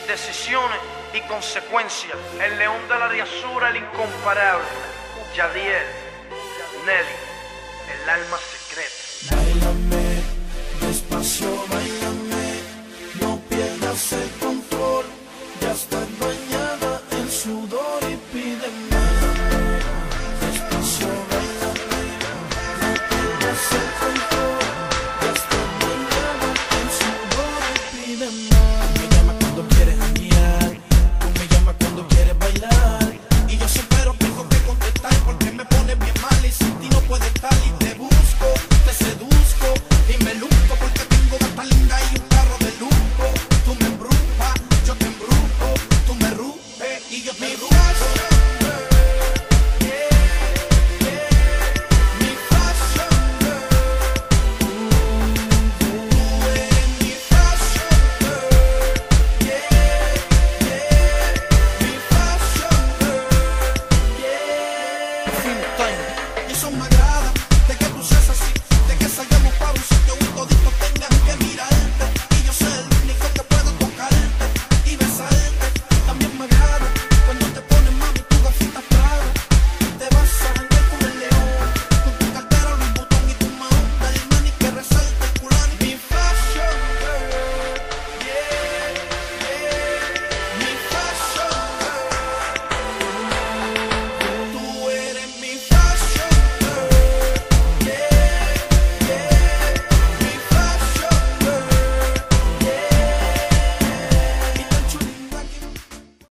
decisiones y consecuencias. El león de la diasura, el incomparable. Yadiel, Nelly, el alma secreta. Báilame, despacio, báilame, no pierdas el control, ya está